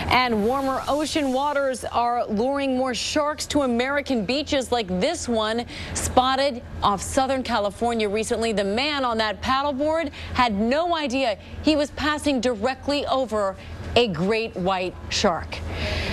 And warmer ocean waters are luring more sharks to American beaches, like this one spotted off Southern California recently. The man on that paddleboard had no idea he was passing directly over a great white shark.